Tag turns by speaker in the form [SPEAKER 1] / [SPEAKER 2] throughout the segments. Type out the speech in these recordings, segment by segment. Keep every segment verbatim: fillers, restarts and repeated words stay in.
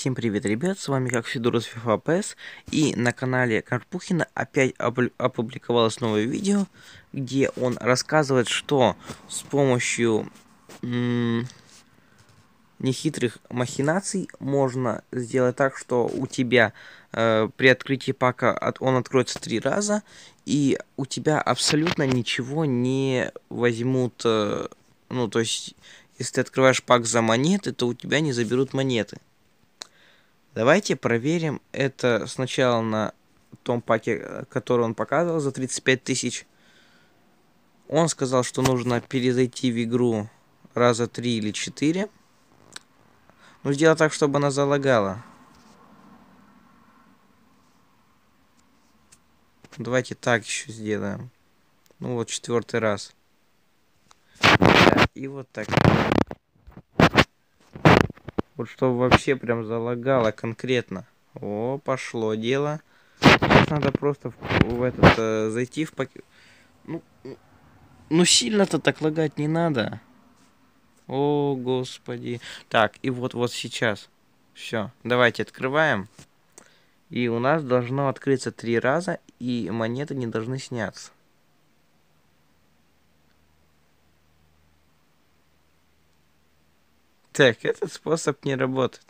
[SPEAKER 1] Всем привет, ребят, с вами как Федор из FIFA пи эс, и на канале Карпухина опять опубликовалось новое видео, где он рассказывает, что с помощью нехитрых махинаций можно сделать так, что у тебя э, при открытии пака от, он откроется три раза, и у тебя абсолютно ничего не возьмут, э, ну, то есть, если ты открываешь пак за монеты, то у тебя не заберут монеты. Давайте проверим это сначала на том паке, который он показывал за тридцать пять тысяч. Он сказал, что нужно перезайти в игру раза три или четыре. Ну, сделать так, чтобы она залагала. Давайте так еще сделаем. Ну вот, четвертый раз. Да, и вот так. Вот чтобы вообще прям залагало конкретно. О, пошло дело. Сейчас надо просто в, в этот э, зайти в пакет. Ну, ну сильно-то так лагать не надо. О, господи. Так, и вот вот сейчас. Все, давайте открываем. И у нас должно открыться три раза, и монеты не должны сняться. Так, этот способ не работает.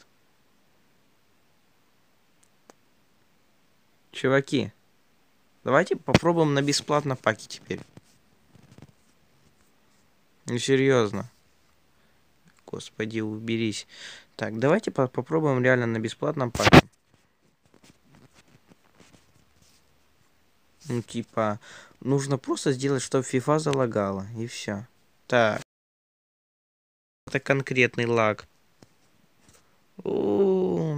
[SPEAKER 1] Чуваки, давайте попробуем на бесплатном паке теперь. Ну, серьезно. Господи, уберись. Так, давайте по попробуем реально на бесплатном паке. Ну, типа, нужно просто сделать, чтобы FIFA залагала, и все. Так. Это конкретный лаг. О,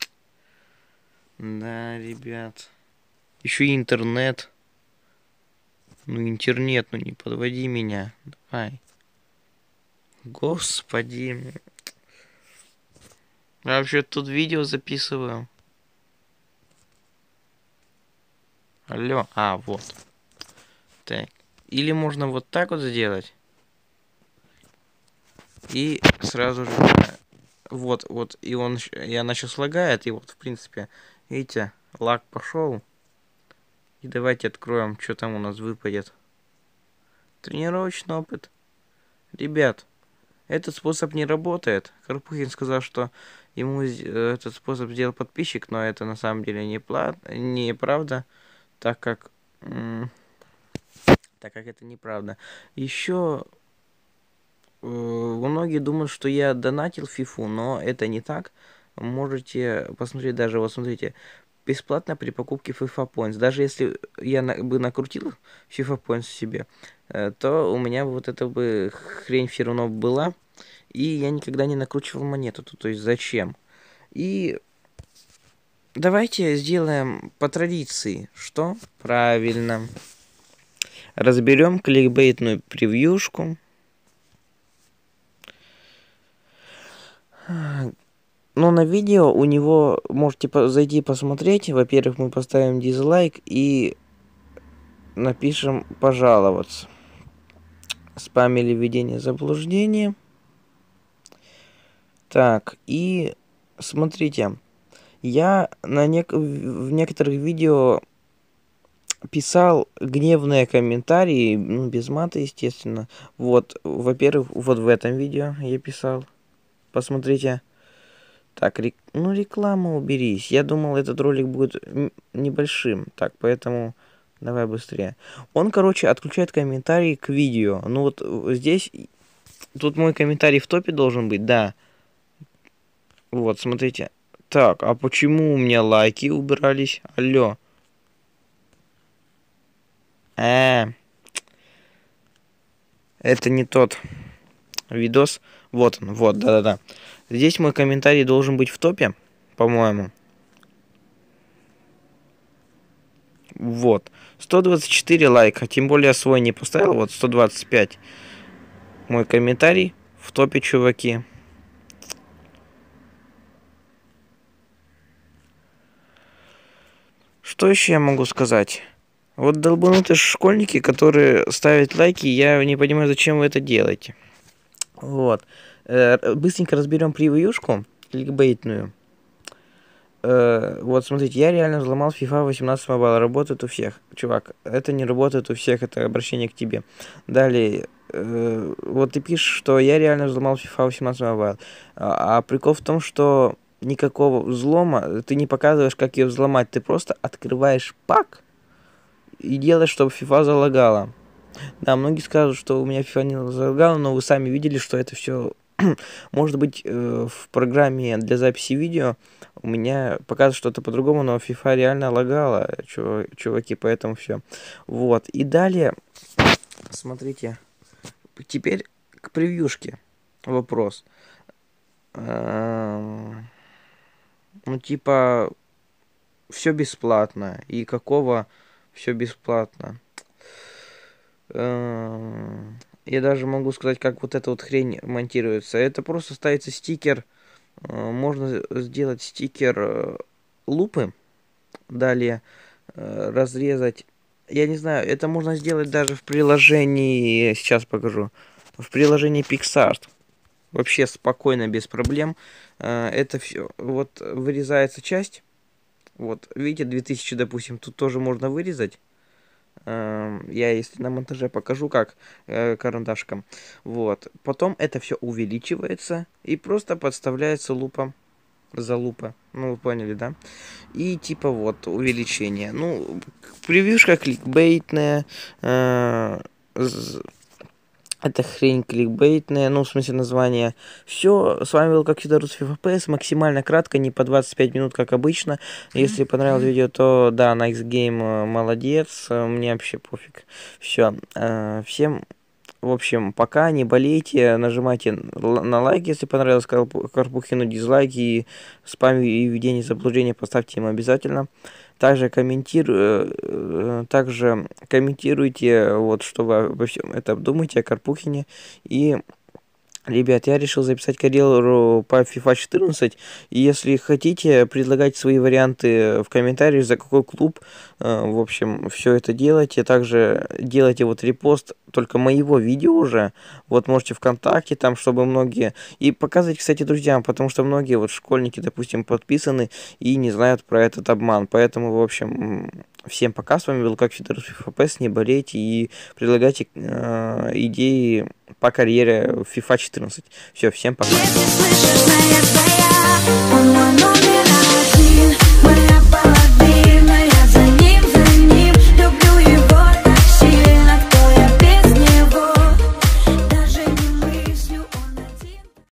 [SPEAKER 1] да, ребят. Еще и интернет. Ну, интернет, ну не подводи меня. Давай. Господи. Я вообще тут видео записываю. Алло. А, вот. Так. Или можно вот так вот сделать. И сразу же... Вот, вот. И он... И она сейчас лагает. И вот, в принципе, видите, лаг пошел. И давайте откроем, что там у нас выпадет. Тренировочный опыт. Ребят, этот способ не работает. Карпухин сказал, что ему этот способ сделал подписчик, но это на самом деле не неправда, так как... Так как это неправда. Еще э, многие думают, что я донатил фифу, но это не так. Можете посмотреть даже, вот смотрите, бесплатно при покупке FIFA Points. Даже если я на, бы накрутил FIFA Points себе, э, то у меня вот эта бы хрень все равно была. И я никогда не накручивал монету. То есть зачем? И давайте сделаем по традиции. Что? Правильно. Разберем кликбейтную превьюшку. Но на видео у него можете зайти посмотреть. Во-первых, мы поставим дизлайк и напишем пожаловаться. Спамили введение заблуждения. Так, и смотрите. Я на нек в некоторых видео писал гневные комментарии, ну, без мата, естественно. Вот, во-первых, вот в этом видео я писал. Посмотрите. Так, рек... ну, реклама уберись. Я думал, этот ролик будет небольшим. Так, поэтому давай быстрее. Он, короче, отключает комментарии к видео. Ну, вот здесь... Тут мой комментарий в топе должен быть, да. Вот, смотрите. Так, а почему у меня лайки убирались? Алло. А, это не тот видос. Вот он, вот, да-да-да. Здесь мой комментарий должен быть в топе, по-моему. Вот. сто двадцать четыре лайка, тем более я свой не поставил, вот сто двадцать пять. Мой комментарий в топе, чуваки. Что еще я могу сказать? Вот долбанутые школьники, которые ставят лайки, я не понимаю, зачем вы это делаете. Вот. Быстренько разберем превьюшку кликбейтную. Э, вот смотрите, я реально взломал FIFA восемнадцать Mobile. Работает у всех. Чувак, это не работает у всех, это обращение к тебе. Далее, э, вот ты пишешь, что я реально взломал FIFA восемнадцать Mobile. А, а прикол в том, что никакого взлома ты не показываешь, как ее взломать. Ты просто открываешь пак и делаешь, чтобы FIFA залагала. Да, многие скажут, что у меня FIFA не залагала, но вы сами видели, что это все может быть э, в программе для записи видео у меня показывает что-то по-другому, но FIFA реально лагала, чув- чуваки, поэтому все. Вот. И далее, смотрите, теперь к превьюшке вопрос. Эм, Ну, типа, все бесплатно. И какого все бесплатно? Эм, Я даже могу сказать, как вот эта вот хрень монтируется. Это просто ставится стикер. э, Можно сделать стикер э, лупы. Далее э, разрезать. Я не знаю, это можно сделать даже в приложении. Сейчас покажу. В приложении PixArt. Вообще спокойно, без проблем. Э, Это все. Вот вырезается часть. Вот, видите, две тысячи, допустим, тут тоже можно вырезать. Эм, Я, если на монтаже покажу, как э, карандашком. Вот. Потом это все увеличивается и просто подставляется лупа за лупа. Ну, вы поняли, да? И типа вот увеличение. Ну, превьюшка кликбейтная. э, з- Это хрень кликбейтная, ну, в смысле название. Все, с вами был как всегда Рус эф пи эс, максимально кратко, не по двадцать пять минут, как обычно. Если понравилось видео, то да, Nice Game э, молодец, э, мне вообще пофиг. Все, всем, в общем, пока, не болейте, нажимайте л- на лайк, если понравилось Карпу- Карпухину, дизлайк и спам и введение заблуждения поставьте им обязательно. Также комментирую, также комментируйте, вот что вы обо всем этом думаете о Карпухине. И, ребят, я решил записать карьеру по FIFA четырнадцать. И если хотите, предлагайте свои варианты в комментариях, за какой клуб. Э, В общем, все это делайте. Также делайте вот репост только моего видео уже. Вот можете ВКонтакте, там, чтобы многие... И показывать, кстати, друзьям, потому что многие вот школьники, допустим, подписаны и не знают про этот обман. Поэтому, в общем, всем пока. С вами был как всегда Рус эф пи эс. Не болейте и предлагайте э, идеи по карьере в FIFA четырнадцать. Все, всем пока.
[SPEAKER 2] Если слышишь, наверное, я